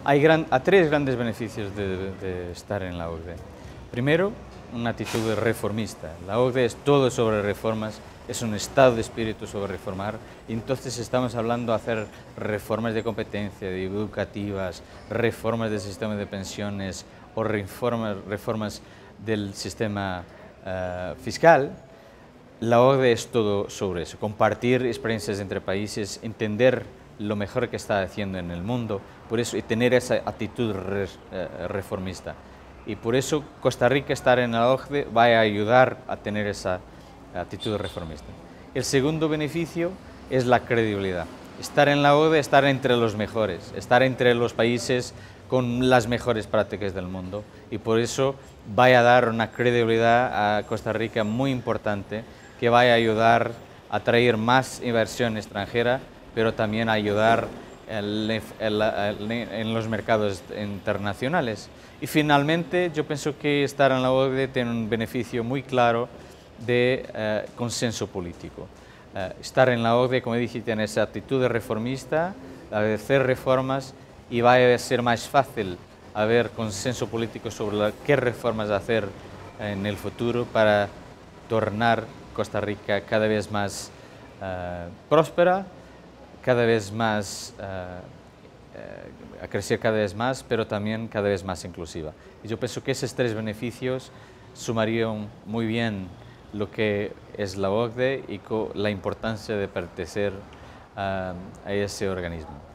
Hay tres grandes beneficios de estar en la OCDE. Primero, una actitud reformista. La OCDE es todo sobre reformas, es un estado de espíritu sobre reformar, y entonces estamos hablando de hacer reformas de competencia, de educativas, reformas del sistema de pensiones o reformas del sistema fiscal. La OCDE es todo sobre eso, compartir experiencias entre países, entender lo mejor que está haciendo en el mundo, por eso, y tener esa actitud reformista. Y por eso Costa Rica estar en la OCDE va a ayudar a tener esa actitud reformista. El segundo beneficio es la credibilidad. Estar en la OCDE, estar entre los mejores, estar entre los países con las mejores prácticas del mundo, y por eso va a dar una credibilidad a Costa Rica muy importante, que va a ayudar a atraer más inversión extranjera, pero también a ayudar en los mercados internacionales. Y finalmente, yo pienso que estar en la OCDE tiene un beneficio muy claro de consenso político. Estar en la OCDE, como dije, tiene esa actitud reformista, de hacer reformas, y va a ser más fácil haber consenso político sobre qué reformas hacer en el futuro para tornar Costa Rica cada vez más próspera, cada vez más, a crecer cada vez más, pero también cada vez más inclusiva. Y yo pienso que esos tres beneficios sumarían muy bien lo que es la OCDE y la importancia de pertenecer a ese organismo.